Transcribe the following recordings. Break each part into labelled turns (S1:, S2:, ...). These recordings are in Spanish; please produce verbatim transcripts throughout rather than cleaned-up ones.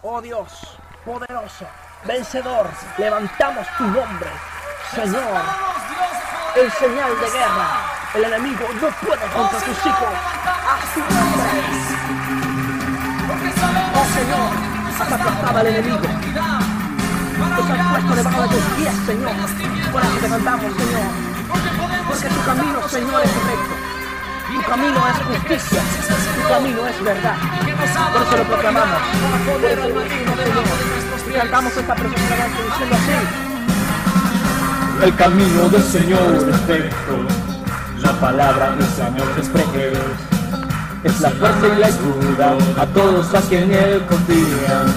S1: Oh Dios, poderoso, vencedor, levantamos tu nombre, Señor. En señal de guerra, el enemigo no puede contra tus hijos. A su nombre. Oh Señor, has aplastado al enemigo. Nos has puesto debajo de tus pies, Señor. Por eso te cantamos, Señor. Porque tu camino, Señor, es recto. Tu camino es justicia. Tu camino es verdad. Por eso lo proclamamos. Por eso lo decimos, Señor. Y cantamos esta preciosa canción diciendo así.
S2: El camino del Señor es recto, la palabra del Señor es preciosa. Es la fuerza y la ayuda a todos los que en Él confían.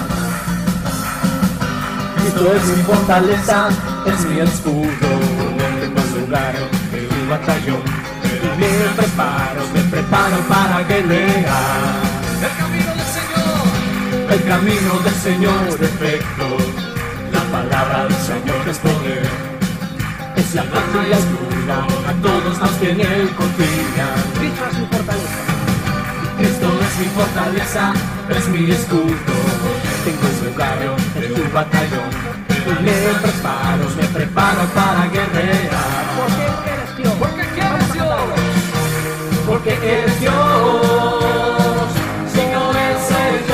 S2: Cristo es mi fortaleza, es mi escudo, tengo el lugar de mi batallón. Y me preparo, me preparo para guerrear.
S3: El camino del Señor,
S2: el camino del Señor es recto, la palabra del Señor es poder. Es la fuerza y la ayuda a todos los que en Él confían.
S1: Cristo es mi fortaleza.
S2: Cristo es mi fortaleza, es mi escudo. Tengo el lugar en tu batallón. Y me preparo, me preparo para guerrear.
S1: Porque eres Dios.
S3: porque eres Dios,
S2: Porque eres Dios, Señor es el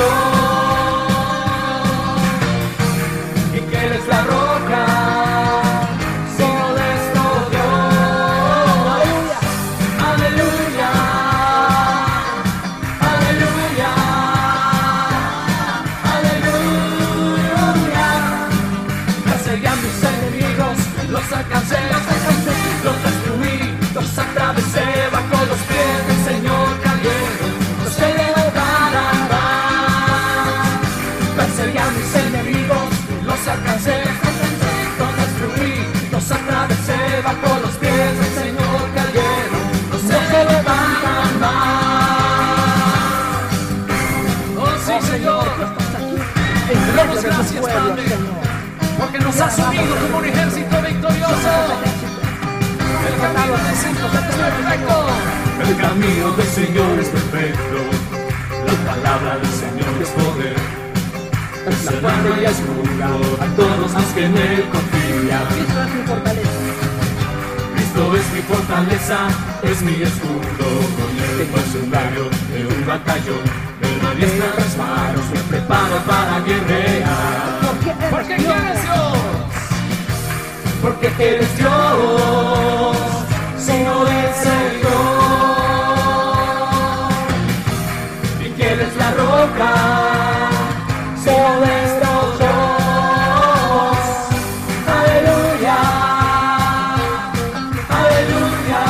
S2: Dios. Y que Él es la roca.
S3: los alcancé, los destruí, los atravesé, bajo los pies del Señor cayeron, no se levantarán más. Perseguí a mis enemigos, los alcancé, los destruí, los atravesé, bajo los pies del Señor cayeron, no se levantan más. Oh sí, Señor, te damos gracias, Padre, porque nos has unido como un ejército victorioso. El camino del Señor es perfecto.
S2: El camino del Señor es perfecto. La palabra del Señor es poder. Es la fuerza y ayuda a todos los que en Él confían.
S1: Cristo es mi fortaleza.
S2: Cristo es mi fortaleza, es mi escudo. Tengo el sudario de un batallón. Me diestra las manos, me preparo para guerrear.
S3: Porque eres Dios,
S2: Porque eres Dios, Señor es el Dios. Y que Él es la roca, Señor es Dios. Aleluya, aleluya,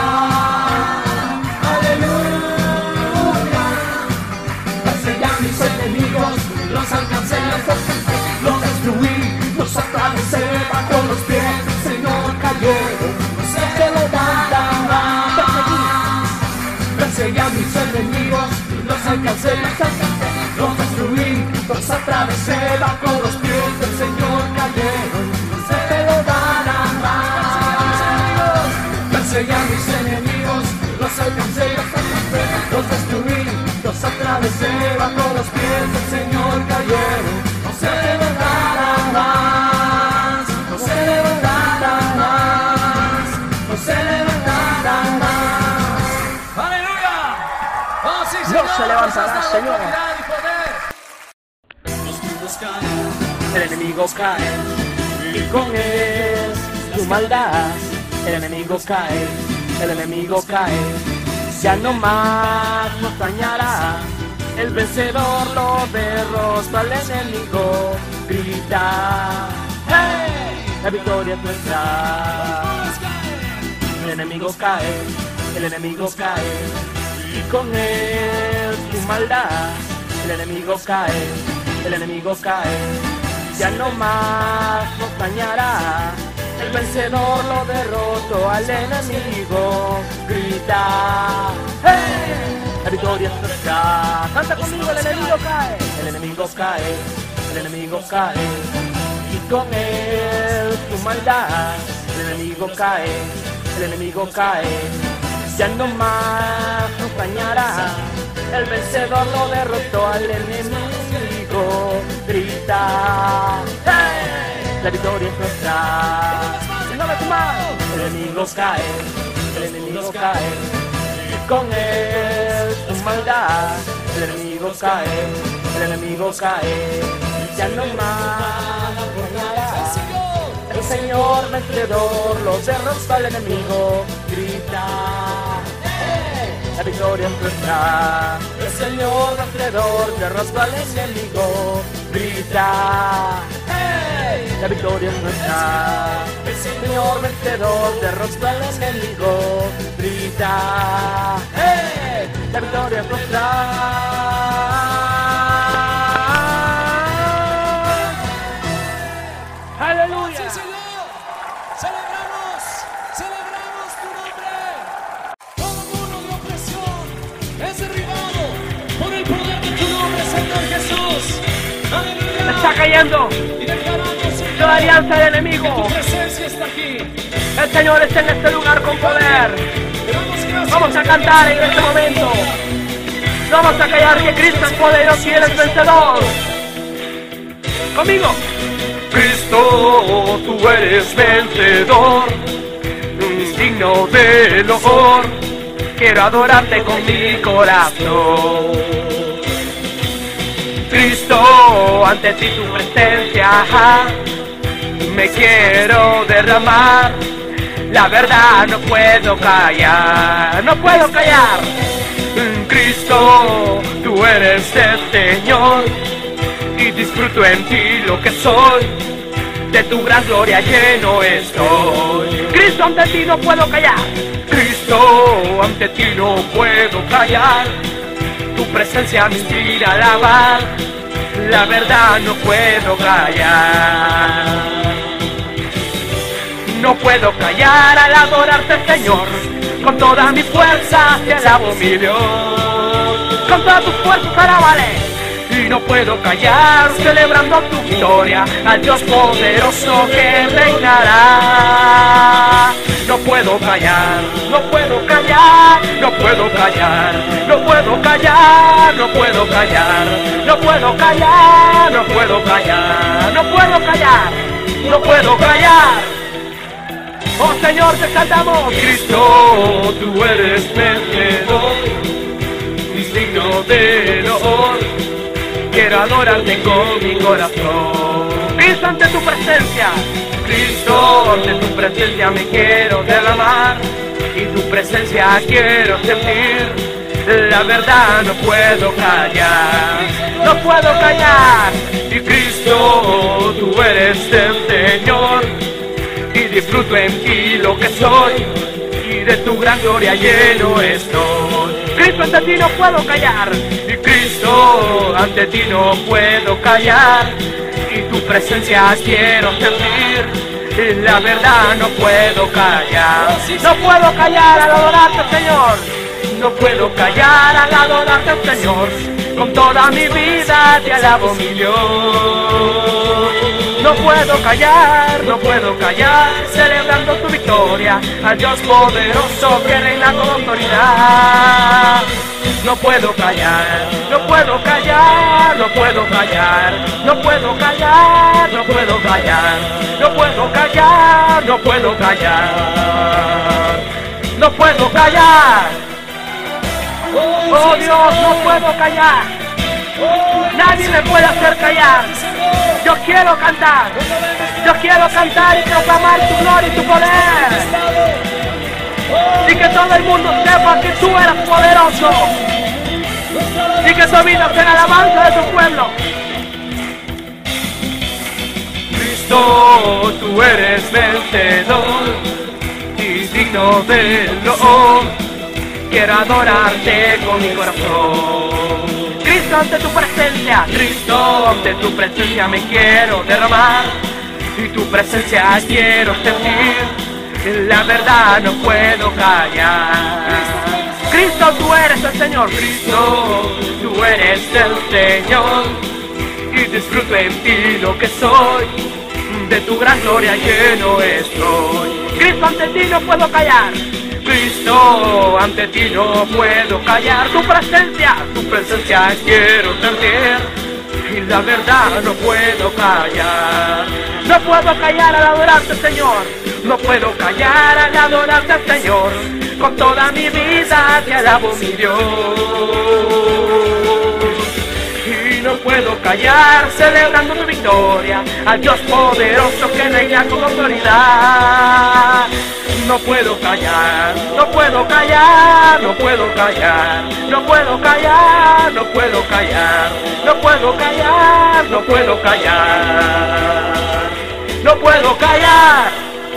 S2: aleluya. Perseguí a mis enemigos, los alcancé, los destruí, los atravesé, bajo los pies del Señor cayeron, no se levantan más. Perseguí a mis enemigos, los alcancé, los destruí, los atravesé, bajo los pies del Señor cayeron, no se levantan más. Perseguí a mis enemigos, los alcancé, los destruí, los atravesé, bajo los pies del Señor cayeron, no se levantarán más, no se levantarán más, no se levantarán más.
S3: aleluya. Oh sí, Señor,
S1: se levantará,
S3: nos has dado
S1: Señor.
S3: autoridad y poder. Los muros caen,
S1: El enemigo cae y con él tu maldad. El enemigo cae, el enemigo cae. Ya no más nos dañará. El vencedor lo derrota al enemigo. Grita, ¡hey! La victoria es nuestra. El enemigo cae, el enemigo cae. Y con él tu maldad. El enemigo cae, el enemigo cae. Ya no más nos dañará. El vencedor lo derrotó al enemigo. Grita, ¡hey! La victoria es nuestra. Canta conmigo, el enemigo cae. El enemigo cae, el enemigo cae. Y con él tu maldad. El enemigo cae, el enemigo cae. Ya no más nos dañará. El vencedor lo derrotó al enemigo. La victoria es nuestra. El enemigo cae, el enemigo cae, y con él tu maldad. El enemigo cae, el enemigo cae, ya no más gobernará. El Señor vencedor lo derrota al enemigo, grita. La victoria es nuestra. El Señor vencedor derrota al enemigo, grita. La victoria es nuestra. El Señor vencedor derrota al enemigo, grita. La victoria es nuestra.
S3: ¡Aleluya! ¡Sí, Señor! ¡Celebramos! ¡Celebramos tu nombre! Todo muro de opresión es derribado por el poder de tu nombre, Señor Jesús. ¡Aleluya!
S1: ¡Está cayendo!
S3: Y declaramos, Señor,
S1: ¡La alianza del enemigo!
S3: que tu presencia está aquí.
S1: El Señor está en este lugar con poder.
S3: Te damos gracias.
S1: Vamos a cantar en este momento. No vamos a callar que Cristo es poderoso y Él es vencedor. Conmigo.
S4: Cristo, tú eres vencedor, digno de loor. Quiero adorarte con mi corazón. Cristo, ante ti tu presencia, me quiero derramar. La verdad no puedo callar, no puedo callar. Cristo, tú eres el Señor y disfruto en ti lo que soy. De tu gran gloria lleno estoy.
S1: Cristo, ante ti no puedo callar.
S4: Cristo, ante ti no puedo callar. Tu presencia me inspira a alabar. La verdad no puedo callar. No puedo callar al adorarte, Señor. Con toda mi fuerza te alabo, mi Dios.
S1: Con todas tus fuerzas, alábale.
S4: Y no puedo callar celebrando tu victoria al Dios poderoso que reinará. No puedo callar, no puedo callar, no puedo callar, no puedo callar, no puedo callar, no puedo callar, no puedo callar, no puedo callar, no puedo callar.
S1: Oh Señor, te cantamos.
S4: Cristo, tú eres vencedor, digno de loor. Quiero adorarte con mi corazón.
S1: Cristo, ante tu presencia.
S4: Cristo, ante tu presencia me quiero derramar. Y tu presencia quiero sentir. La verdad no puedo callar.
S1: No puedo callar.
S4: Y Cristo, tú eres el Señor. Y disfruto en ti lo que soy. Y de tu gran gloria lleno estoy.
S1: Cristo, ante ti no puedo callar.
S4: Y Cristo, ante ti no puedo callar. Y tu presencia quiero sentir. La verdad no puedo callar.
S1: No puedo callar al adorarte, Señor.
S4: No puedo callar al adorarte, Señor. Con toda mi vida te alabo, mi Dios. No puedo callar, no puedo callar, celebrando tu victoria al Dios poderoso que reina con autoridad. No puedo callar, no puedo callar, no puedo callar, no puedo callar, no puedo callar, no puedo callar, no puedo callar, no puedo callar.
S1: Oh Dios, no puedo callar. Nadie me puede hacer callar. Yo quiero cantar. Yo quiero cantar y proclamar tu gloria y tu poder. Y que todo el mundo sepa que tú eres poderoso. Y que tu vida sea en alabanza de tu pueblo.
S4: Cristo, tú eres vencedor y digno de loor. Quiero adorarte con mi corazón.
S1: Cristo, ante tu presencia.
S4: Cristo, ante tu presencia me quiero derramar. Y tu presencia quiero sentir. La verdad no puedo callar.
S1: Cristo, tú eres el Señor.
S4: Cristo, tú eres el Señor. Y disfruto en ti lo que soy. De tu gran gloria lleno estoy.
S1: Cristo, ante ti no puedo callar.
S4: Cristo, ante ti no puedo callar. Tu presencia, tu presencia quiero sentir. y la verdad no puedo callar. No puedo callar al adorarte, Señor. No puedo callar al adorarte, Señor. Con toda mi vida te alabo, mi Dios. Y no puedo callar celebrando tu victoria, al Dios poderoso que reina con autoridad. No puedo callar, no puedo callar, no puedo callar, no puedo callar, no puedo callar, no puedo callar, no puedo callar, no puedo callar.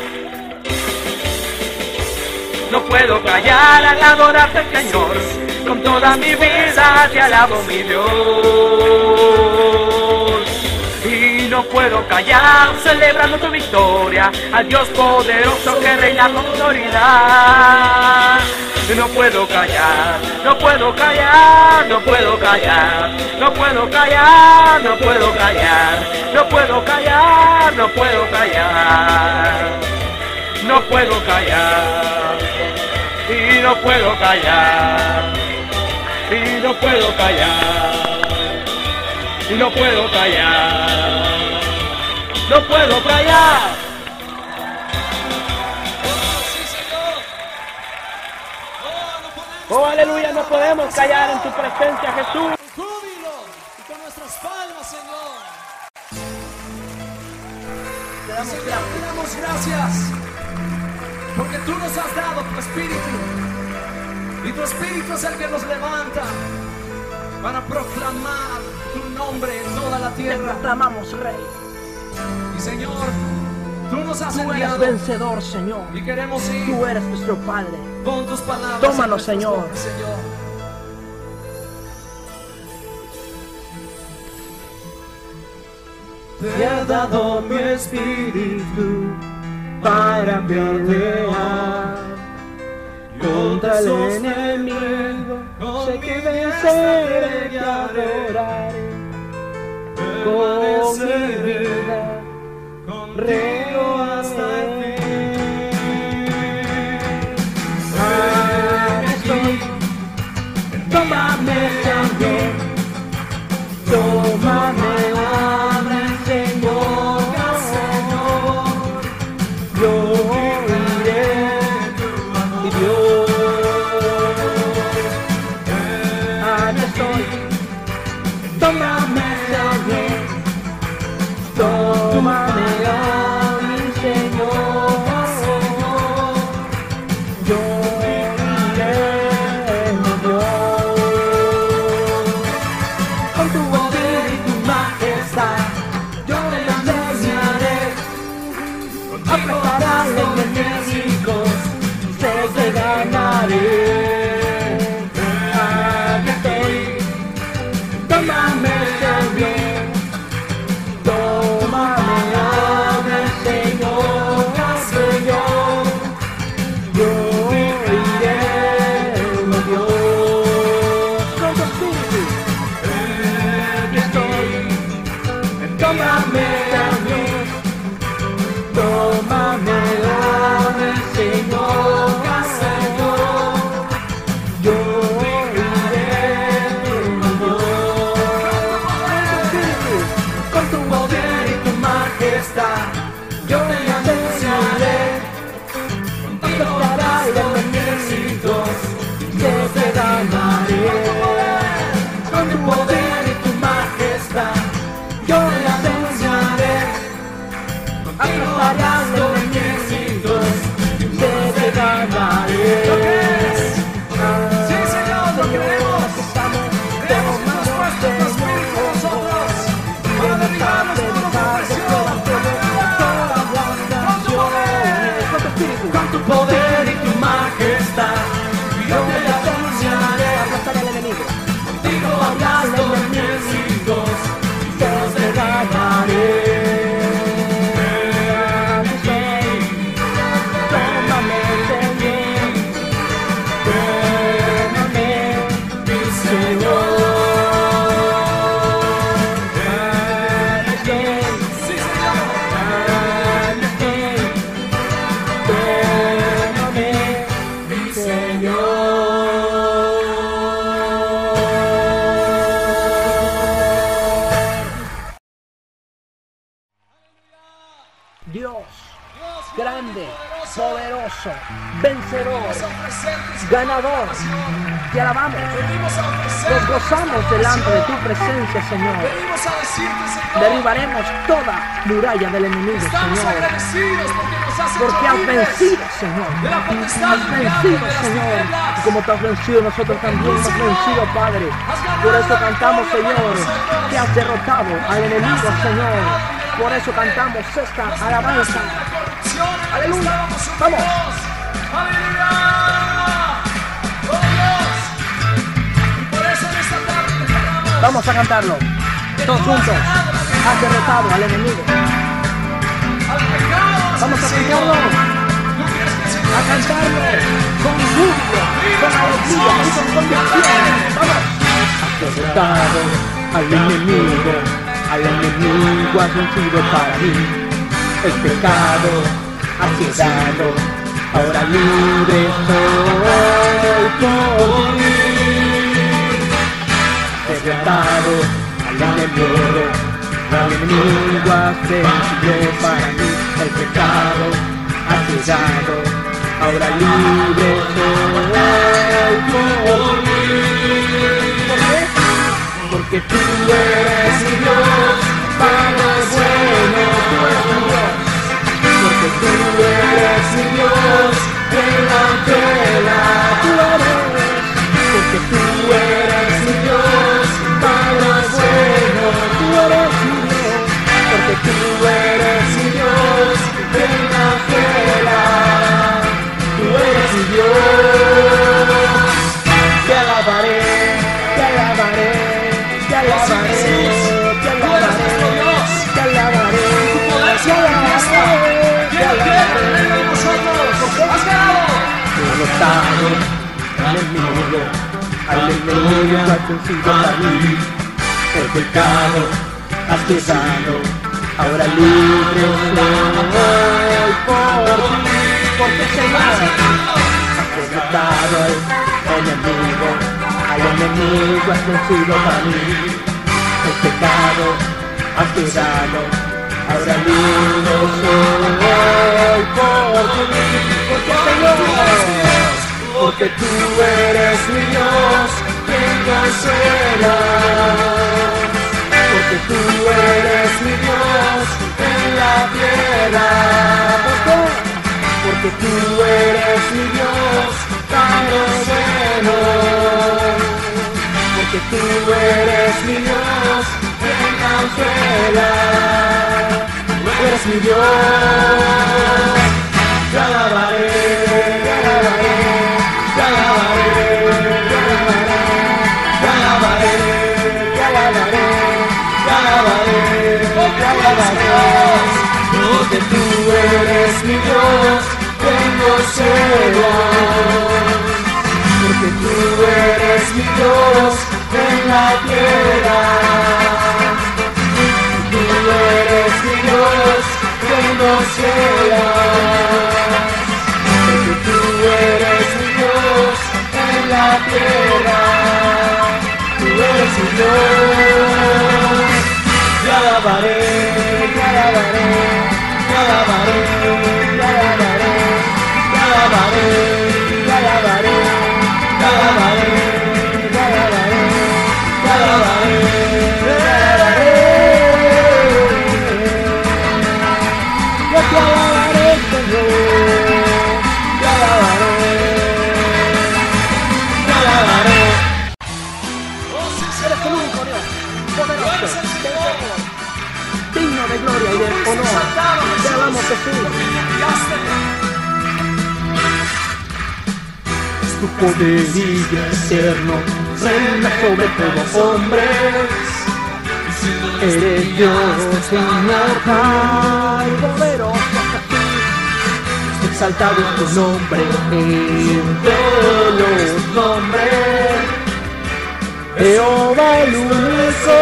S4: No puedo callar al adorarte, Señor. Con toda mi vida te alabo, mi Dios. Y no puedo callar celebrando tu victoria, al Dios poderoso que reina con autoridad. No puedo callar, no puedo callar, no puedo callar, no puedo callar, no puedo callar, no puedo callar, no puedo callar, no puedo callar, y no puedo callar, y no puedo callar, y no puedo callar, no puedo callar.
S1: Oh, aleluya, no podemos callar en tu presencia, Jesús.
S3: Con júbilo y con nuestras palmas, Señor.
S1: Te damos
S3: Señor,
S1: gracias.
S3: te damos gracias porque tú nos has dado tu espíritu y tu espíritu es el que nos levanta para proclamar tu nombre en toda la
S1: Te
S3: tierra.
S1: proclamamos, Rey.
S3: Y Señor, tú nos has
S1: Tú eres
S3: enviado
S1: vencedor, Señor.
S3: y queremos ir
S1: Tú eres nuestro Padre.
S3: con tus palabras.
S1: Tómanos,
S3: en nuestras
S1: Señor.
S3: bocas, Señor.
S2: Te he dado mi espíritu para pelear contra el enemigo. Sé que venceré y adoraré con mi vida, contigo hasta el fin. Aquí estoy, tómame, Señor, tómame, abre, Señor, Señor, yo iré, mi Dios. Aquí estoy, tómame, Señor, tómame, abre, Señor, Señor, yo iré, mi Dios. Con tu poder y tu majestad, yo le enseñaré a aplastar a los enemigos, sé que ganaré. Aquí estoy, tómame, Señor, tómame, abre, Señor, Señor, yo iré, mi Dios. Con tu espíritu, aquí estoy, tómame, Señor, tómame, abre, Señor, Señor, yo iré, mi Dios. Con tu poder y tu majestad, yo te enseñaré a aplastar a los enemigos, sé que ganaré. Con tu poder y tu majestad, yo te enseñaré
S1: Dios, grande, poderoso, vencedor, ganador. Te alabamos, nos gozamos delante de tu presencia, Señor. Derribaremos toda muralla del enemigo, Señor, porque has vencido, Señor. Has vencido, Señor. Y como tú has vencido, nosotros también hemos vencido, Padre. Por eso cantamos, Señor, que has derrotado al enemigo, Señor. Por eso cantamos esta alabanza. Aleluya. Vamos.
S3: Aleluya. Oh Dios. Y por eso en esta tarde declaramos.
S1: Vamos a cantarlo. Todos juntos. Has derrotado al enemigo.
S3: Al pecado.
S1: Vamos a cantarlo. A cantarlo con júbilo, con alegría y con convicción. Vamos. Has derrotado al enemigo. Al enemigo has vencido para mí. El pecado has quedado, ahora libre soy por ti. Derrotado al enemigo, al enemigo has vencido para mí. El pecado has quedado, ahora libre soy por ti. ¿Por qué? Porque tú eres mi Dios, Padre bueno, tú eres mi Dios. Porque tú eres mi Dios, en la tierra tú eres. Porque tú eres mi Dios, Padre bueno, tú eres mi Dios. Porque tú eres mi Dios, en la tierra tú eres mi Dios. Te alabaré, te alabaré, te alabaré, te alabaré, te alabaré, te alabaré. Derrotado al enemigo, al enemigo has vencido para mí. El pecado has quedado, ahora libre soy por ti. Porque Señor has derrotado al enemigo, al enemigo has vencido para mí. El pecado has quedado, ahora libre soy por ti. Porque Señor, porque tú eres mi Dios, quien consuela. Porque tú eres mi Dios en la tierra. ¿Por qué? Porque tú eres mi Dios, Padre bueno. Porque tú eres mi Dios, quien consuela. Tú eres mi Dios. Te alabaré, te alabaré, te alabaré, te alabaré, te alabaré, te alabaré, te alabaré, te alabaré. Porque tú eres mi Dios, tengo celo. Porque tú eres mi Dios en la tierra. Tú eres mi Dios, tengo celo. Porque tú eres mi Dios en la tierra. Tú eres mi Dios. Te alabaré, te alabaré, te alabaré, te alabaré, te alabaré, te alabaré, te alabaré, te alabaré, te alabaré, te alabaré. Yo te alabaré, Señor. Te alabaré, te alabaré. Eres el único Dios, poderoso, vencedor, digno de gloria y de honor. Te alabamos, Jesús. Es tu poderío eterno, reina sobre todo hombre. Eres Dios inmortal, poderoso Jesús. Exaltado es tu nombre entre los nombres. Jehová el único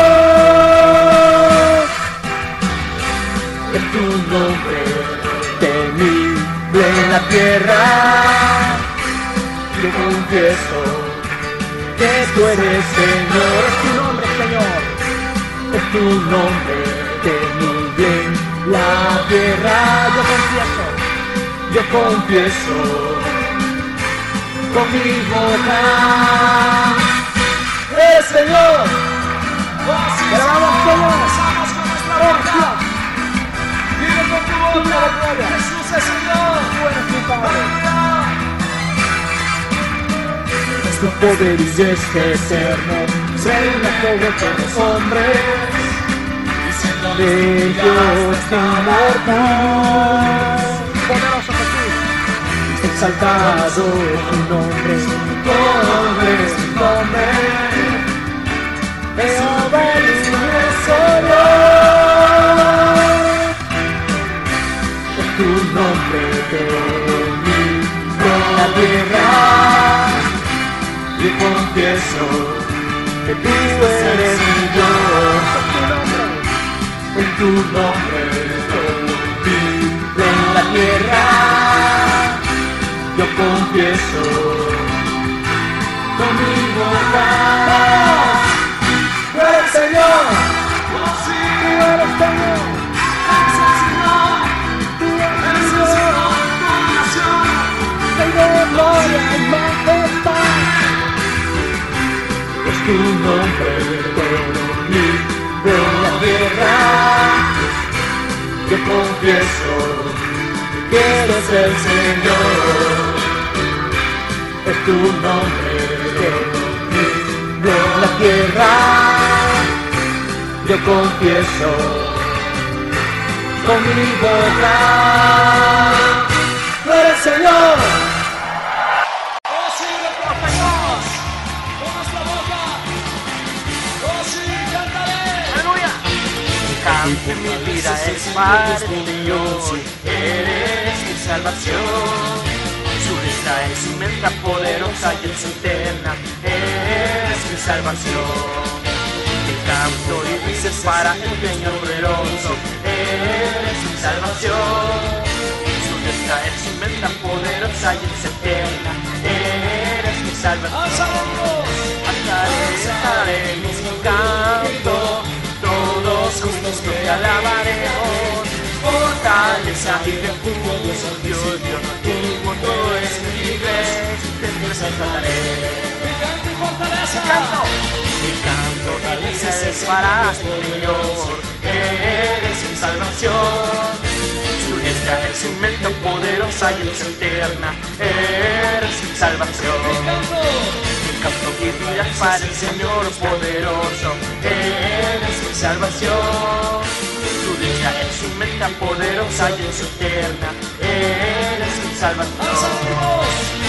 S1: Dios. Es tu nombre temible en la tierra. Yo confieso que tú eres Señor. Es tu nombre, Señor. Es tu nombre temible en la tierra. Yo confieso,
S2: yo confieso con mi boca,
S1: ¡eh, Señor! ¡Te alabamos, Señor!
S3: Pasamos con nuestra
S1: ¡Eres
S3: boca.
S1: Dios!
S3: Dile con tu boca, Jesús es Señor.
S1: ¡Tú eres mi Padre!
S2: tu poder y es eterno, reina sobre todos los hombres, diciendo de Dios inmortal.
S1: ¡Poderoso Jesús!
S2: Exaltado es tu nombre, todo es tu nombre. Jehová es nuestro Dios. Es tu nombre que vive en la tierra. Yo confieso que tú eres mi Dios. En tu nombre todo vive en la tierra. Yo confieso con mi boca. ¡Tú eres Señor!
S3: Oh, sí.
S1: ¡Tú eres Señor!
S3: Eres el Señor.
S1: ¡Tú eres
S3: Eres el
S1: Señor!
S3: Señor de tu nación.
S1: ¡Rey de gloria y majestad!
S2: Es tu nombre todo vive en la tierra. Yo confieso que eres el Señor. Es tu nombre todo vive en la tierra. Yo confieso con mi boca. Tú eres Señor.
S3: Oh, sí, le proclamamos con nuestra boca. Oh, sí, cantaré.
S4: ¡Aleluya! Cambio mi vida es para el Señor, eres mi salvación. Su diestra es inmensa, poderosa y es eterna, eres mi salvación. Mi canto y dices para el Señor poderoso, eres mi salvación. Su diestra es inmensa, poderosa y es eterna, eres mi salvación. Alzaré, alzaré mi canto, todos juntos te alabaremos. Fortaleza y refugio, Dios, Dios, Dios antiguo, todo es libre, te exaltaré.
S3: Mi canto y fortaleza.
S4: Canto, mi canto es para el Señor, eres mi salvación. Su diestra es inmensa, poderosa y es eterna, eres mi salvación.
S3: Mi canto.
S4: Mi canto y vida para el Señor poderoso, eres mi salvación. Tu diestra es inmensa, poderosa y es eterna, eres mi salvación.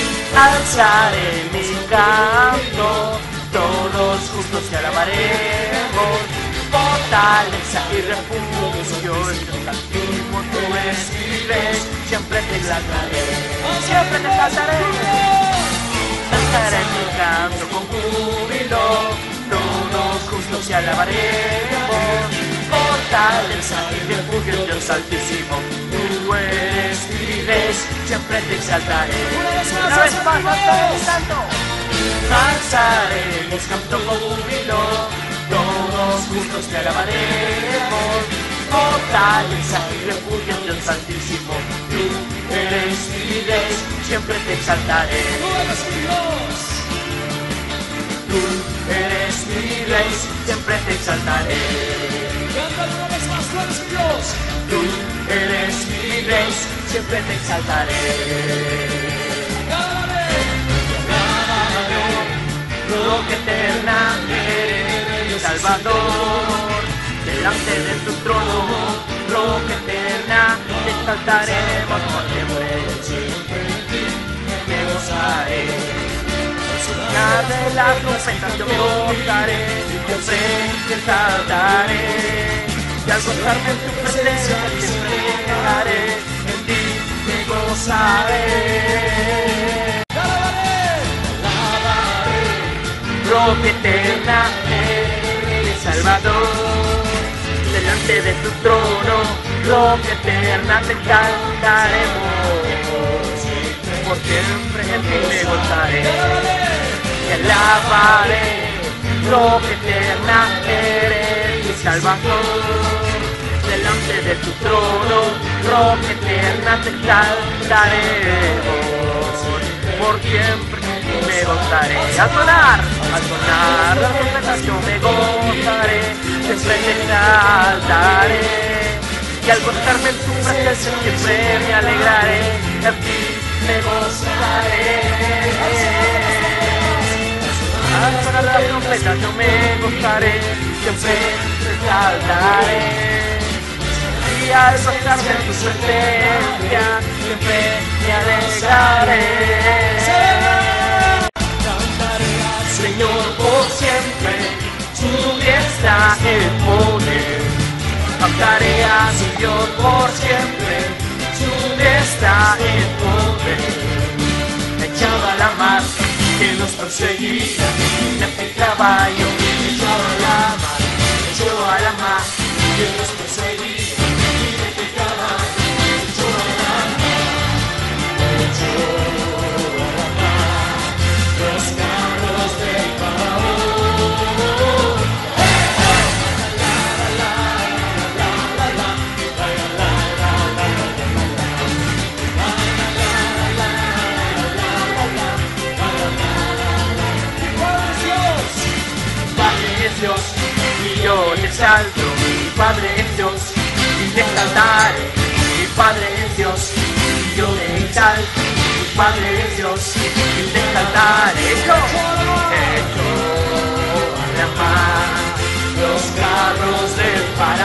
S4: Alzaré mi canto, todos justos te alabaremos. Fortaleza y refugio, Dios antiguo, tú eres libre, siempre te exaltaré, siempre te exaltaré. Alzaré mi canto con júbilo, todos justos te alabaremos. Fortaleza y refugio, Dios altísimo, tú eres libre, siempre te exaltaré. Una vez más, alzaré mi canto. Alzaré mi canto con júbilo, todos juntos te alabaremos. Fortaleza y refugio, Dios altísimo, tú eres mi libre, siempre te exaltaré.
S3: Tú eres mi Dios.
S4: Tú eres mi rey, siempre te exaltaré.
S3: Cántalo una vez más, tú eres mi Dios.
S4: Tú eres mi rey, siempre te exaltaré.
S3: Cántale.
S4: Roca eterna, eres mi Salvador. Delante de tu trono, roca eterna, te exaltaremos por siempre. Me gozaré. De las trompeta yo gozaré, siempre te exaltaré. Y al gozarme en tu presencia siempre haré, en ti me gozaré. Roca eterna, eres Salvador. Delante de tu trono, roca eterna, te cantaremos. Por siempre en ti me gozaré. Te alabaré, roca eterna, eres mi Salvador. Delante de de tu trono, roca eterna te exaltaremos. Por siempre me gozaré. Al sonar, al sonar las trompetas yo me gozaré, siempre te exaltaré. Y al gozarme en tu presencia siempre me alegraré, a ti me gozaré. Al sonar las trompetas yo me gozaré, siempre te exaltaré. Y al gozarme en tu presencia siempre me alegraré.
S2: Cantaré al
S4: Señor por siempre, tu diestra el poder. Cantaré a su Dios por siempre, su diestra el poder. Echaba la mar que nos perseguía, el caballo echaba la mar, echó a la mar que nos perseguía, el caballo echó a la mar, echó a la mar los carros del faraón. Dios, y yo te exalto, mi Padre es Dios, y te exaltaré. Mi Padre es Dios, y yo te exalto, mi Padre es Dios, y te exaltaré. Yo, hecho a la mar los carros del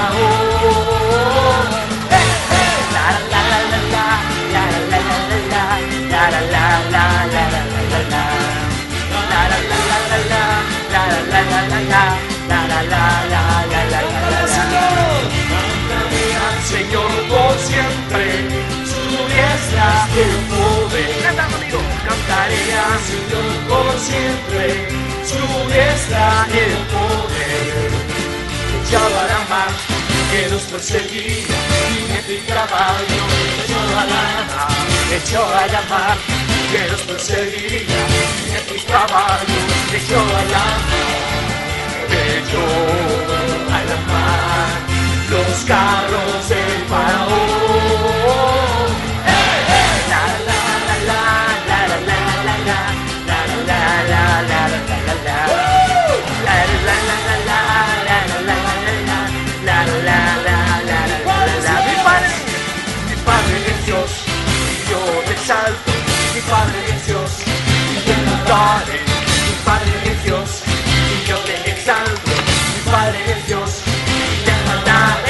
S4: faraón. La la la la la, la la la la, la la la la, la la la la, la la la la la. La la la la la la la la la la la la. Cantaré al Señor por siempre, su diestra el poder. Canta conmigo. Cantaré al Señor por siempre, su diestra el poder. Echaba la mar que nos perseguía, y el caballo echó a la mar, echó a la mar que nos perseguía, y el caballo echó a la mar, echó a la mar los carros del faraón. ¡Hey, hey! La la la la la la la la la la la la la la la la. La la la la la la la la la la la la. Mi Padre, mi Padre es Dios, y yo te exalto. Mi Padre es Dios, y te exaltaré. Mi Padre es Dios, y yo te exalto. Mi Padre es Dios, y te exaltaré.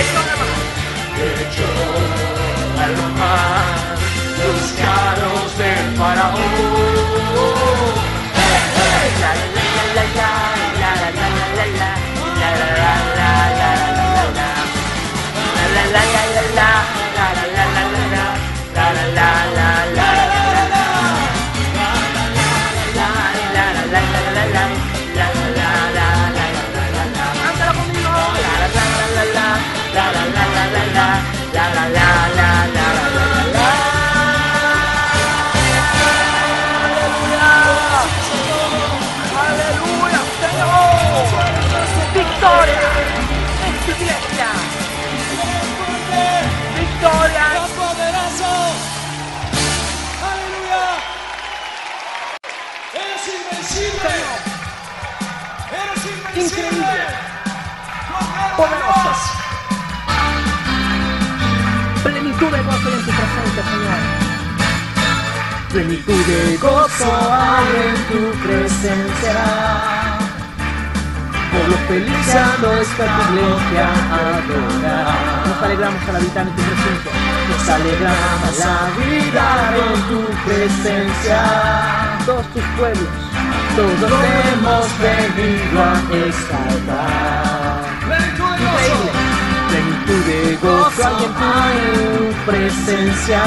S4: Hecho a la mar los carros del faraón. La la la la la la la la la la la la la la la. La la la la la la la la la la la la la la. Victoria en tu iglesia. Victoria.
S2: poderoso. Aleluya. Eres invencible. Eres invencible.
S1: Increíble. Poderosos. Plenitud de gozo en tu presencia, Señor. Plenitud de gozo hay en tu presencia. Por lo feliz ya no está tu iglesia a adorar. Nos alegramos al habitar en tu presencia. Nos alegramos al habitar en tu presencia. Todos tus pueblos, todos hemos venido a exaltar. Increíble. Plenitud de gozo hay en tu presencia.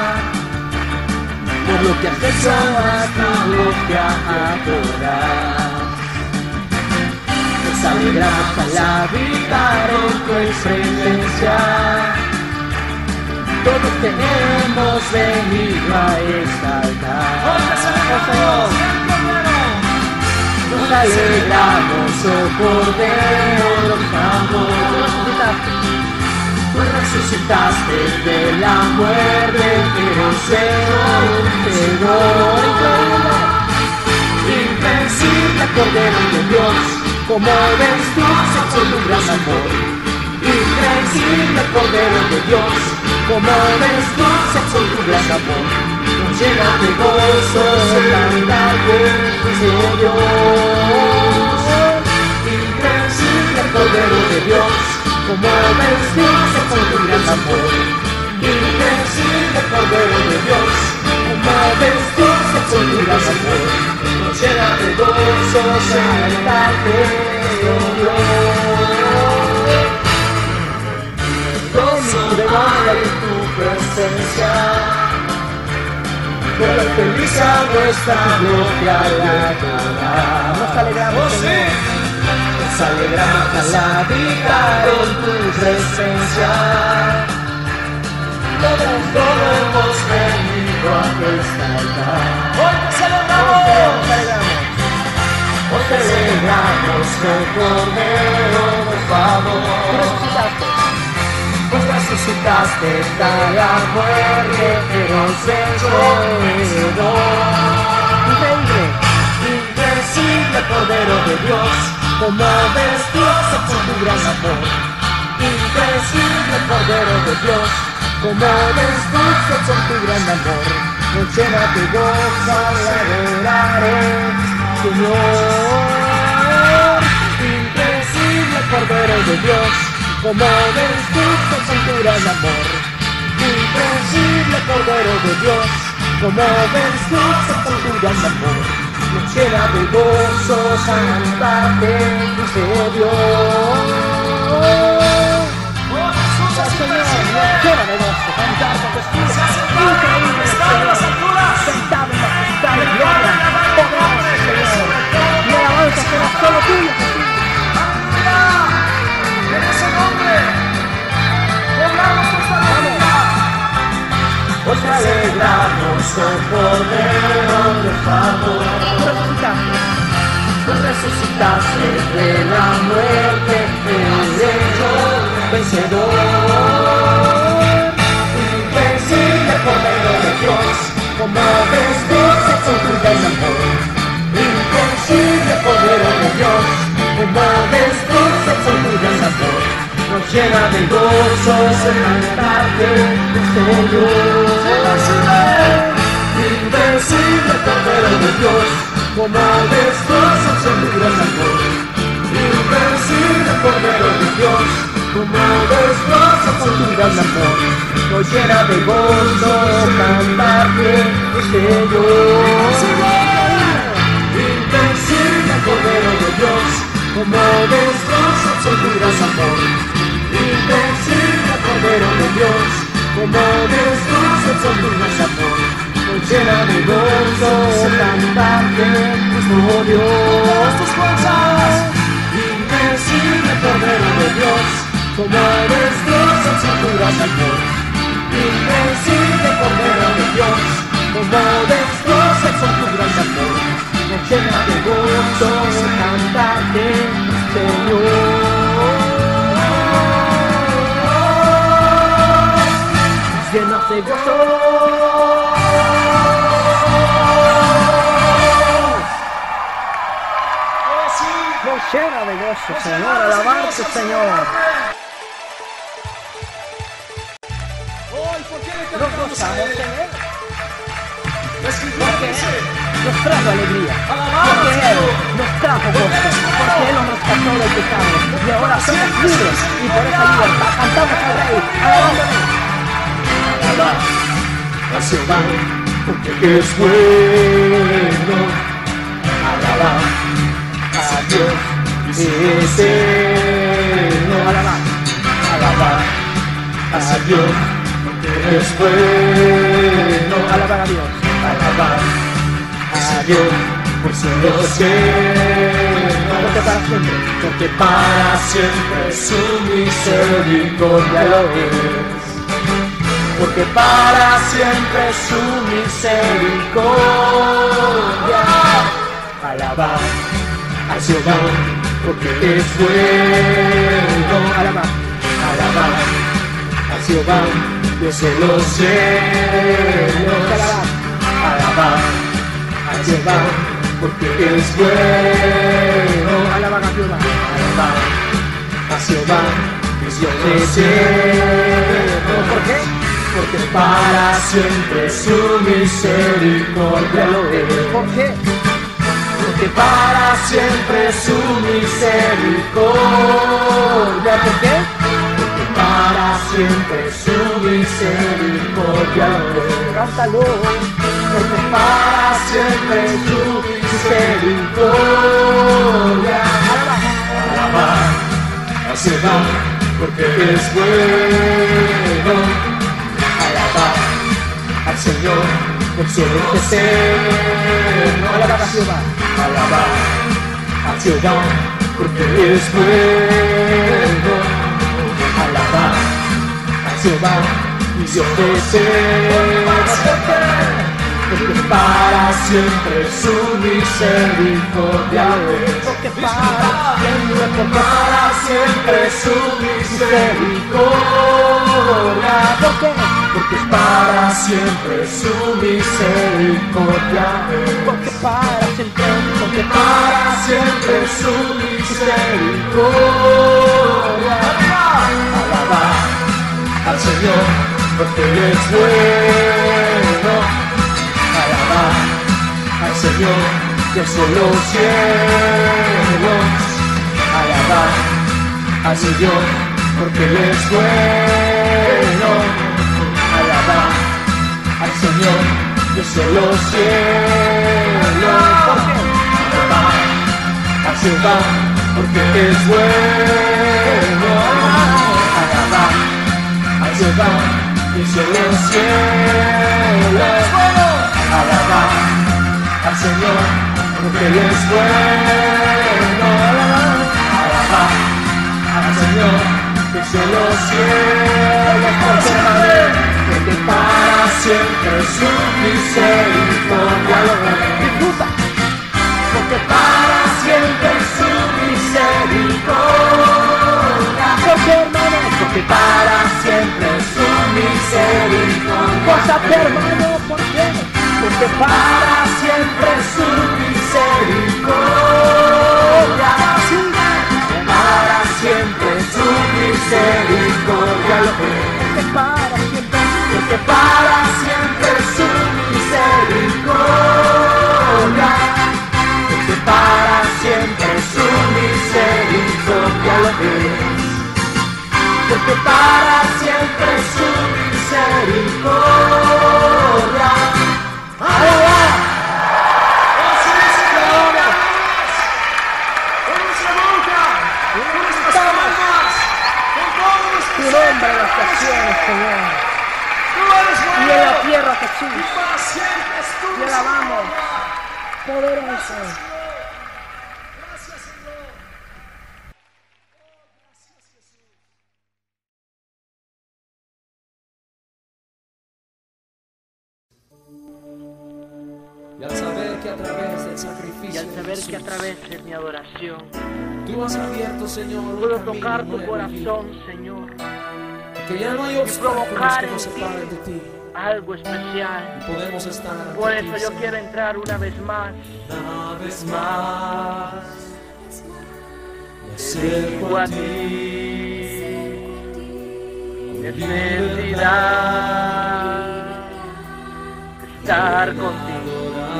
S1: Por lo que has hecho a tu iglesia a adorar. Nos alegramos al habitar en tu presencia. Todos te hemos venido a exaltar. Oh Señor, nos alegramos, oh Cordero, los amos. Tú resucitaste.
S2: resucitaste de la muerte, eres vencedor. Invencible Cordero de Dios, como ves tú por tu gran amor. Invencible Cordero de Dios, como ves tú por tu gran amor. Nos llena de gozo cantarte, Dios. Invencible Cordero de Dios, como ves tú por tu gran amor. Invencible Cordero de Dios, como ves tú por tu gran amor. Nos llena de gozo cantarte, Dios. Gozo de gloria en tu presencia, por feliz a nuestra gloria y adorar. Nos alegramos, Señor. Nos alegramos al habitar en tu presencia. Todos, todos hemos venido a esta altar. Hoy te celebramos, hoy te celebramos que Cordero de favor. Pues resucitaste hasta la muerte, eres vencedor. Increíble, invencible Cordero de Dios, como ves Dios por tu gran amor. Invencible Cordero de Dios, como ves Dios por tu gran amor. Nos llena de gozo al adorar, Señor. Invencible Cordero de Dios, como ves tú con tu gran amor. Invencible Cordero de Dios, como ves tú con tu gran amor. Nos llena de gozo cantarte, Dios. Señor, nos llena de gozo cantarte, increíble Señor, sentado en majestad y gloria, poderoso Señor. Y alabanza será solo tuya, Jesús.
S3: En ese nombre, poblamos nuestra vida.
S2: Os alegramos con Cordero de favor. Tú resucitaste de la muerte, eres vencedor. Invencible Cordero de Dios, como ves Dios con tu gran amor. Invencible Cordero de Dios, como ves Dios con tu gran amor. Nos llena de gozo cantarte, Señor. Invencible Cordero de Dios, como ves Dios con tu gran amor. Invencible Cordero de Dios, como ves Dios con tu gran amor. Nos llena de gozo cantarte, Señor. Invencible Cordero de Dios, como ves Dios con tu gran amor. Invencible Cordero de Dios, como ves Dios con tu gran amor. Nos llena de gozo cantarte, oh Dios. Tus fuerzas. Invencible Cordero de Dios, como ves Dios con tu gran amor. Invencible Cordero de Dios, como ves Dios con tu gran amor. Nos llena de gozo cantarte, Señor. Llenas de gozo. Nos llena de gozo, Señor, alabarte, Señor. Nos gozamos, Señor. Porque Él nos trajo alegría, porque Él nos trajo gozo, porque Él nos rescató del pecado y ahora somos libres y por esa libertad cantamos al Rey, alabándole. Alabá a Jehová, porque es bueno. Alabá a Dios eterno. Alabá, alabá a Dios, porque es bueno. Alabar a Dios. Alabar a Dios por su cielo, porque para siempre, porque para siempre su misericordia lo es, porque para siempre su misericordia. Alabar a Jehová, porque es bueno. Alabar, alabar a Jehová, Dios de los cielos. Alabad a Jehová, porque es bueno.
S1: Alaban a Jehová.
S2: Alabad a Jehová, Dios de los cielos.
S1: ¿Por qué?
S2: Porque para siempre su misericordia.
S1: ¿Por qué?
S2: Porque para siempre su misericordia.
S1: ¿Por qué?
S2: Porque para siempre su misericordia.
S1: Cántalo.
S2: Porque para siempre su misericordia. Alabad a Jehová, porque es bueno. Alabad al Señor, por su eterno.
S1: Alabad a Jehová.
S2: Alabad a Jehová, porque es bueno. Alabad a Jehová, y Dios eterno. Porque para siempre su misericordia.
S1: Porque para siempre,
S2: Porque para siempre su misericordia.
S1: ¿por qué?
S2: Porque para siempre su misericordia.
S1: Porque para siempre,
S2: Porque para siempre su misericordia. Alabad al Señor, porque Él es bueno. Alabad al Señor, Dios de los cielos. Alabad al Señor, porque Él es bueno. Alabad al Señor, Dios de los cielos. Alabad a Jehová, porque es bueno. Alabad a Jehová, Dios de los cielos. Alabad al Señor, porque Él es bueno. Alabad al Señor, Dios de los cielos. Porque para siempre su misericordia.
S1: disfruta.
S2: Porque para siempre su misericordia.
S1: Porque hermano,
S2: Porque para siempre su misericordia.
S1: gózate hermano, ¿por qué?
S2: Porque para siempre su misericordia. Para siempre su misericordia.
S1: Porque para siempre,
S2: Porque para siempre su misericordia. Porque para siempre su misericordia. Porque para siempre su misericordia. ¡Aleluya!
S1: tu nombre en las naciones, Señor. Y en la tierra, Jesús. Te alabamos. Poderoso.
S3: Y al saber que a través del
S1: Y
S3: sacrificio
S1: al
S3: de
S1: saber que a
S3: Jesús,
S1: través de mi adoración
S3: tú has abierto, Señor, un
S1: puedo
S3: camino
S1: tocar tu
S3: nuevo en mi
S1: corazón,
S3: vida.
S1: Señor,
S3: Que ya no hay
S1: y
S3: obstáculos
S1: provocar
S3: que
S1: en
S3: nos separen de
S1: ti
S3: ti.
S1: algo especial.
S3: Y podemos estar ante
S1: Por
S3: ti,
S1: eso yo
S3: Señor.
S1: quiero entrar una vez más.
S3: Una vez más me acerco
S1: Digo
S3: a
S1: a
S3: ti.
S1: ti, necesidad de estar contigo.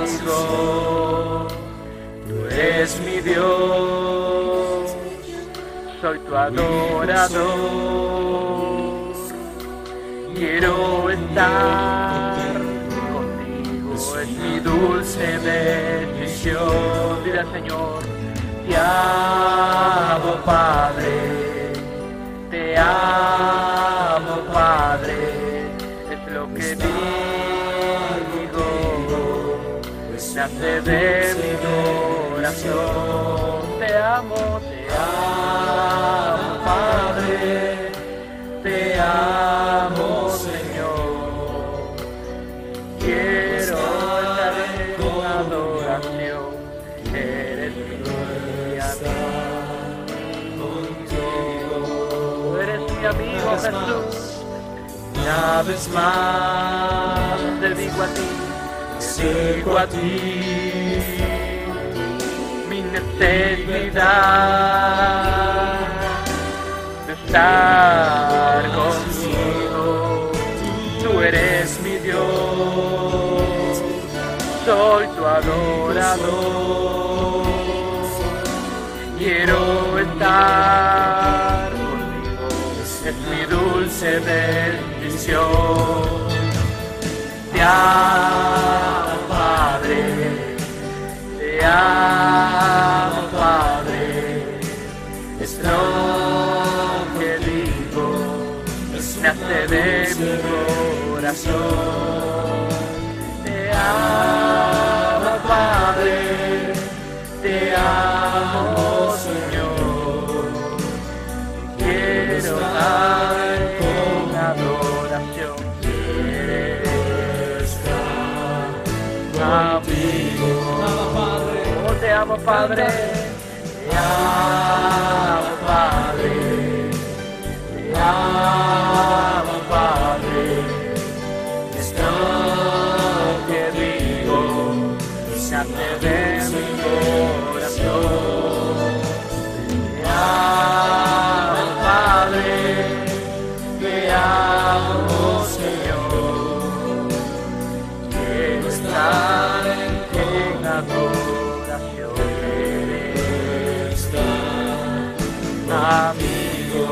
S1: Tú eres mi Dios, soy tu adorador. Quiero estar contigo, es mi dulce decisión. Dile al Señor, te amo, Padre, te amo, Padre, es lo que digo, nace de mi corazón. Te amo, te amo, Padre, te amo, Señor. Quiero estar en tu adoración, eres mi amigo. Tú eres mi amigo, Jesús.
S4: Una vez más te digo a ti, te digo a ti, mi necesidad de estar contigo. Tú eres mi Dios, soy tu adorador. Quiero estar contigo, es mi dulce bendición. Te amo, Padre, te amo, Padre, esto que digo nace de mi corazón. Te amo, Padre, te amo, Señor, quiero dar con adoración. Amigo, oh, te amo, Padre, te amo, Padre, te amo, Padre, esto que digo nace de mi corazón. Te amo, Padre, te amo, Señor, quiero estar en adoración. Amigo,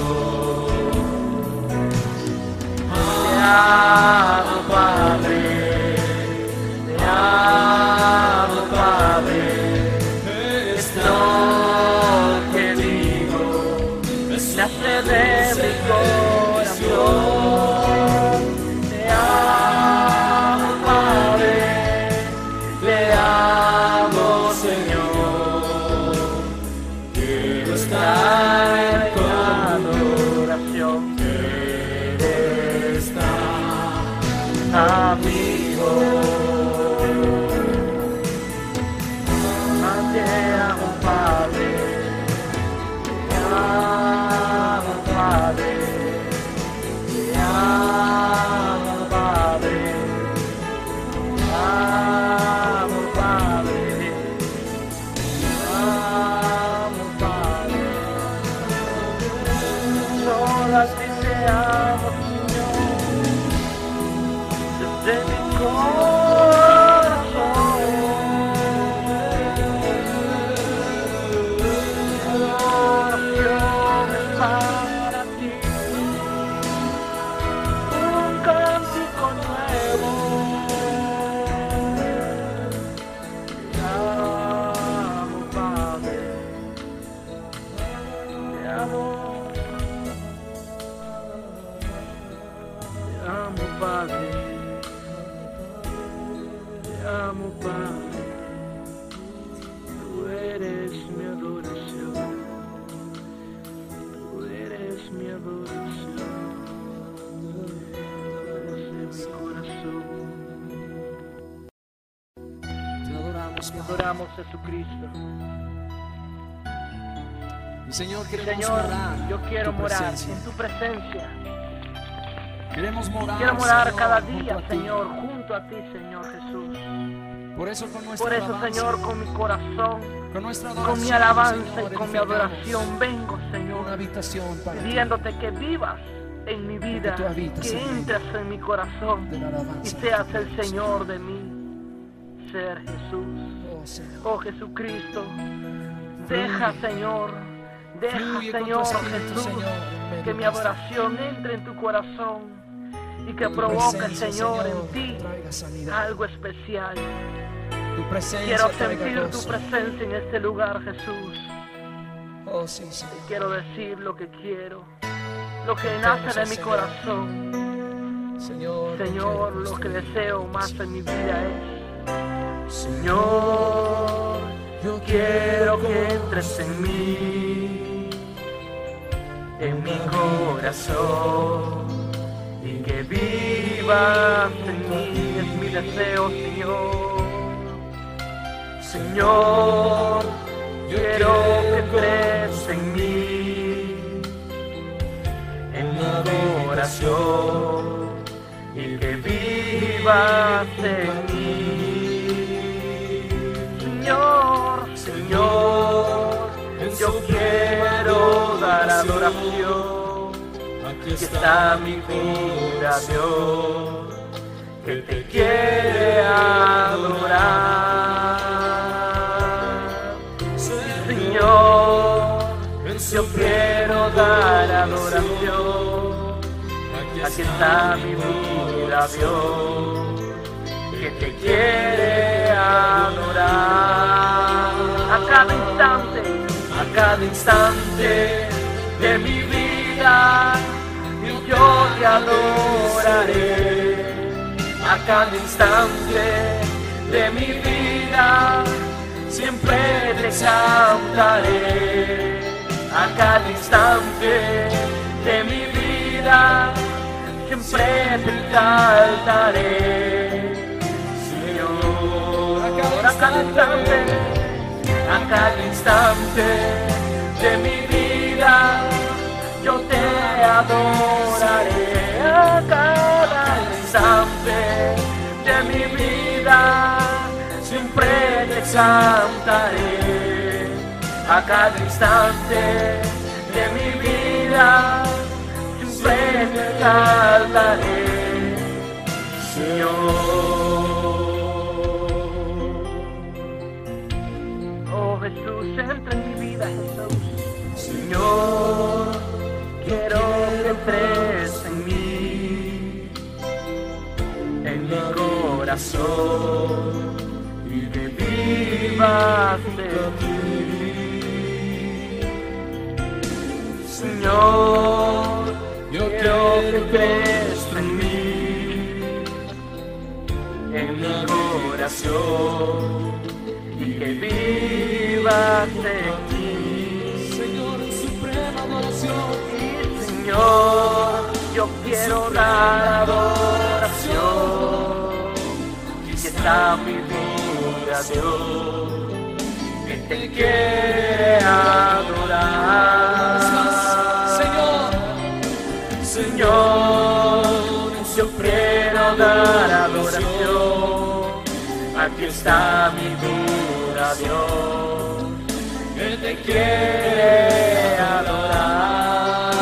S4: te amo, Padre, te amo, Padre, esto que digo nace de mi corazón. Te amo, Padre, te amo, Señor, quiero estar en adoración. Quiero estar, amigo, te amo, Padre, te amo, Padre, te amo, Padre, te amo, Padre, te amo, Padre. Solo a ti te amo, Señor, desde mi corazón. Adoración es para ti, un cántico nuevo. Te amo, Padre, te amo, te amo, Padre, te amo, Padre, tú eres mi adoración, tú eres mi adoración, eres mi corazón.
S3: Te adoramos,
S1: Te
S3: Padre.
S1: adoramos, Jesucristo.
S3: Y Señor, queremos
S1: Señor,
S3: morar
S1: yo quiero
S3: en tu
S1: morar
S3: presencia.
S1: en tu presencia.
S3: Queremos morar,
S1: Quiero morar
S3: Señor,
S1: cada
S3: junto
S1: día,
S3: a ti.
S1: Señor, junto a ti, Señor Jesús.
S3: Por eso con nuestra
S1: Por eso,
S3: alabanza,
S1: Señor, con mi corazón,
S3: con nuestra
S1: con
S3: adoración,
S1: mi alabanza
S3: Señor,
S1: y con mi
S3: edificamos
S1: adoración vengo,
S3: una
S1: Señor,
S3: habitación para ti,
S1: pidiéndote que vivas en mi vida,
S3: tú habitas
S1: que
S3: en mí.
S1: entres en mi corazón
S3: de la
S1: y
S3: alabanza.
S1: seas el Señor de mí, ser Jesús.
S3: Oh, Señor.
S1: Oh Jesucristo, deja, Señor, deja,
S3: Fluye con tu
S1: Señor
S3: espíritu,
S1: Jesús,
S3: Señor, en medio
S1: que mi
S3: de esta-
S1: adoración entre en tu corazón y que
S3: tu
S1: provoque,
S3: presencia,
S1: Señor, en ti
S3: traiga sanidad.
S1: algo especial.
S3: Tu presencia
S1: Quiero
S3: traiga
S1: sentir tu
S3: gozo.
S1: presencia en este lugar, Jesús.
S3: Oh, sí, Señor.
S1: Quiero decir lo que quiero, lo que nace de mi corazón.
S3: Señor,
S1: Señor, lo que deseo más en mi vida es, Señor, yo quiero que entres en mí, en mi corazón, y que vivas en mí, es mi deseo, Señor. Señor, quiero que entres en mí, en mi corazón,
S4: vivas en mí. Señor, Señor, yo quiero dar adoración. Aquí está mi vida, Dios, que te quiere adorar. Señor, yo quiero dar adoración. Aquí está mi vida, Dios, que te quiere adorar. A cada instante, a cada instante de mi vida, yo te adoraré. A cada instante de mi vida, siempre te cantaré. A cada instante de mi vida, siempre te cantaré. Señor, a cada instante, a cada instante de mi vida, yo te adoraré. A cada instante de mi vida, siempre te cantaré. A cada instante de mi vida, siempre te cantaré, Señor. Oh Jesús, entra en mi vida, Jesús. Señor, quiero que entres en mí, en mi corazón, y que vivas de ti. Señor, yo quiero que entres en mí, en mi corazón, y que vivas de ti.
S3: Señor, en suprema adoración.
S4: Señor, yo quiero dar adoración. Aquí está mi vida, Dios, que te quiere adorar. Señor, yo quiero dar adoración. Aquí está mi vida, Dios, que te quiere adorar.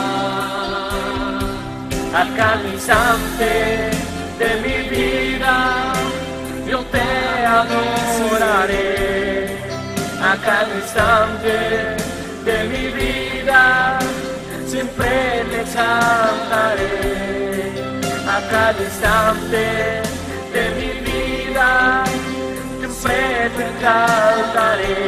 S4: A cada instante de mi vida, yo te adoraré. A cada instante de mi vida, siempre te cantaré. A cada instante de mi vida, siempre te cantaré.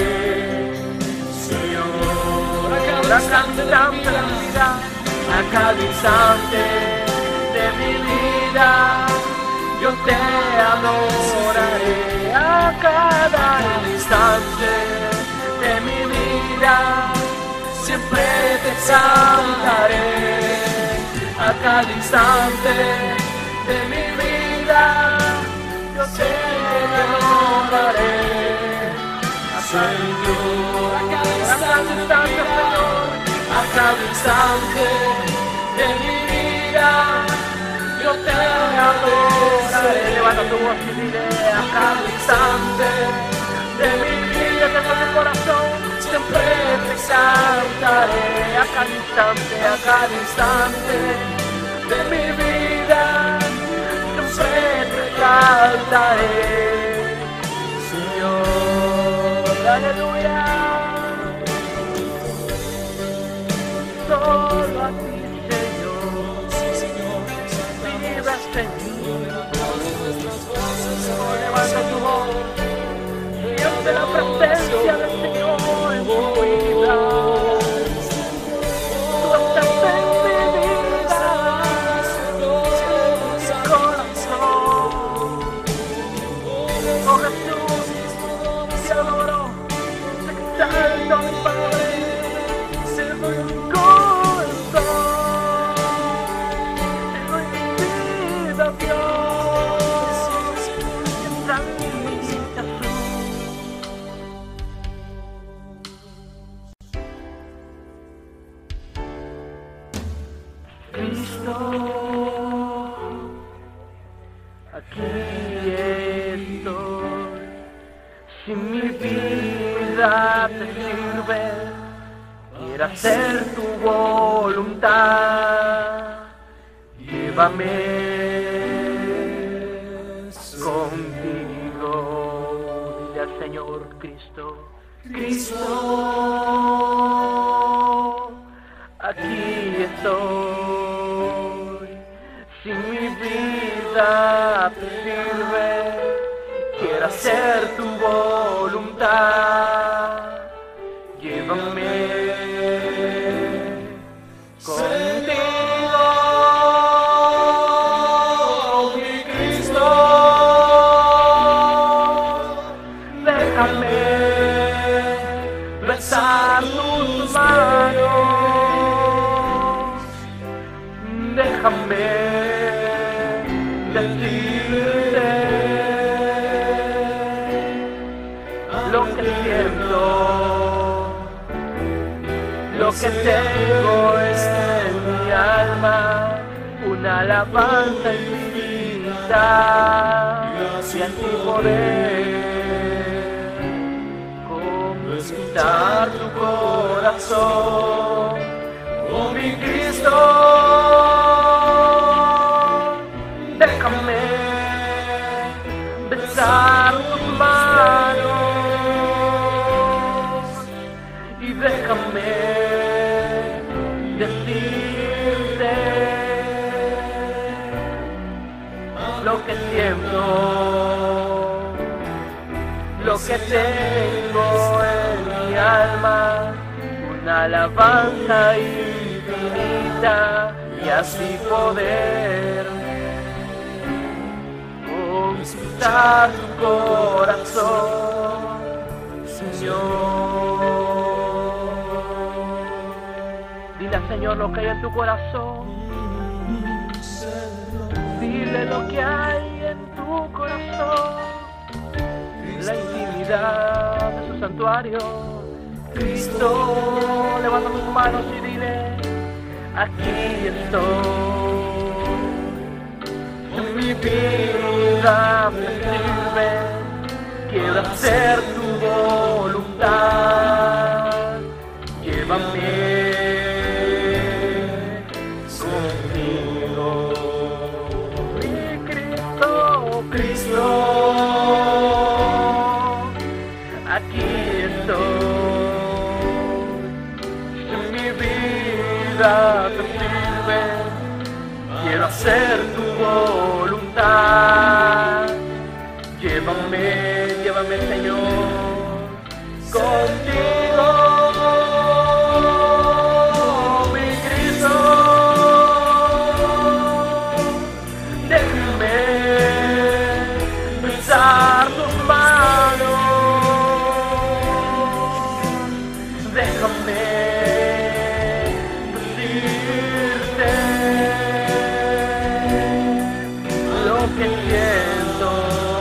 S4: Señor, a cada instante de mi vida, a cada instante de mi vida, yo te adoraré. A cada instante de mi vida, siempre te cantaré. A cada instante de mi vida, yo te adoraré. Señor, a cada instante, Señor, a cada instante de mi vida, yo te adoraré. Levanta tu voz y dile: a cada instante de mi vida, de mi corazón, siempre te cantaré. A cada instante, a cada instante de mi vida, siempre te cantaré, Señor. Aleluya. Solo a ti, Señor, vivas en mí. Levanta tu voz y ante la presencia del Señor en tu vida. Tú estás en mi vida, en mi corazón. Oh Jesús, te adoro, te exalto, mi Padre, te doy mi corazón, te doy mi vida, Dios, entra en mi vida, Cristo, a aquí estoy. Si mi vida te sirve, quiero hacer tu voluntad. Llévame contigo. Dile al Señor: Cristo, Cristo, aquí estoy. Si mi vida te sirve, quiero hacer tu voluntad. Llévame contigo, mi Cristo. Déjame besar tus manos. Déjame decirte lo que siento, lo que tengo en mi alma, una alabanza infinita, y así poder conquistar tu corazón, oh mi Cristo. Déjame besar tus manos y déjame decirte lo que siento, lo que tengo en mi alma, una alabanza infinita, y así poder conquistar tu corazón, Señor. Dile al Señor lo que hay en tu corazón. Dile lo que hay en tu corazón. La intimidad de su santuario. Cristo, levanta tus manos y dile: aquí estoy. Mi vida me sirve, quiero hacer tu voluntad. Llévame contigo, mi Cristo, Cristo. Aquí estoy. Si mi vida te sirve, quiero hacer tu voluntad. Llévame, llévame, Señor, contigo, mi Cristo. Déjame besar tus manos. Déjame decirte lo que siento,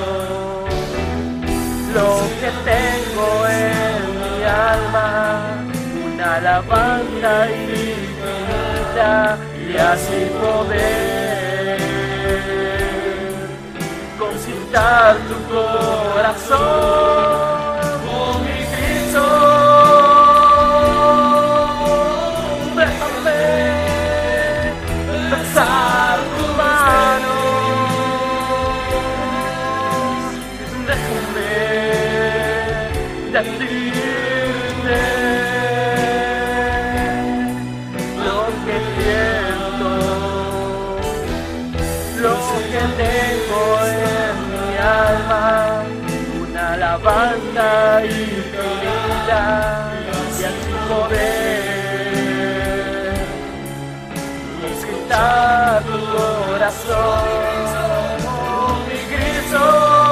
S4: lo que tengo en mi alma, una alabanza infinita, y así poder conquistar tu corazón, oh mi Cristo. Déjame besar tu mano. Déjame decirte lo que siento, lo que tengo en mi alma, una alabanza infinita, y así poder conquistar tu corazón, oh, mi Cristo.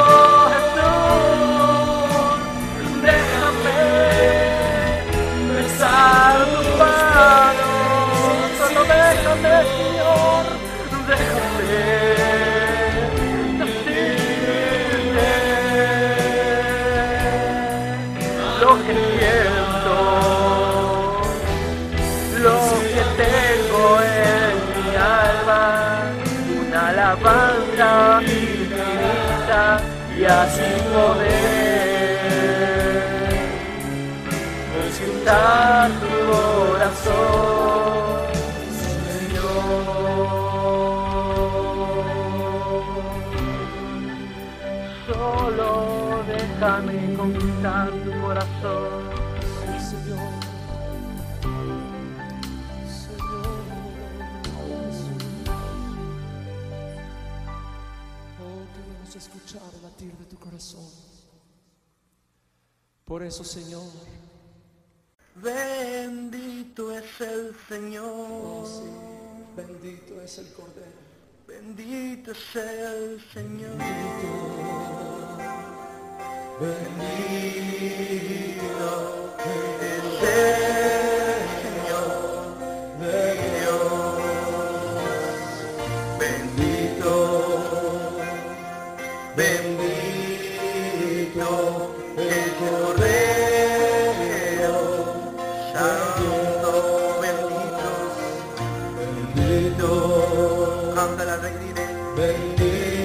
S4: Solo déjame, Señor, déjame decirte lo que siento, lo que tengo en mi alma, una alabanza infinita,
S1: así poder escuchar tu corazón, Señor. Solo déjame conquistar tu corazón,
S2: Señor. Escuchar el latir de tu corazón. Por eso, Señor,
S1: bendito es el Señor,
S2: oh, sí, bendito es el Cordero,
S1: bendito es el Señor,
S2: bendito
S1: es el Señor de Dios, bendito, bendito el Cordero, santo, bendito, bendito, canta la alegría, bendito.